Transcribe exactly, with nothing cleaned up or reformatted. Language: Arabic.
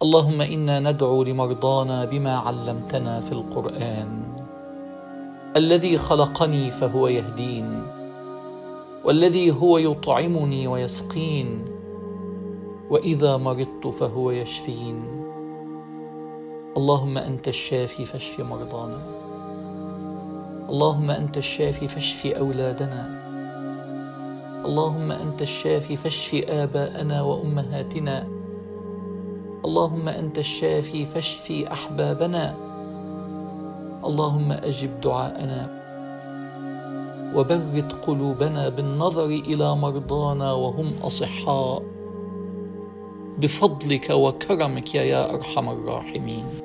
اللهم إنا ندعو لمرضانا بما علمتنا في القرآن. الذي خلقني فهو يهدين، والذي هو يطعمني ويسقين، وإذا مرضت فهو يشفين. اللهم أنت الشافي فاشف مرضانا، اللهم أنت الشافي فاشف أولادنا، اللهم أنت الشافي فاشف آباءنا وأمهاتنا، اللهم أنت الشافي فاشف أحبابنا. اللهم أجب دعاءنا وبرد قلوبنا بالنظر إلى مرضانا وهم أصحاء بفضلك وكرمك يا أرحم الراحمين.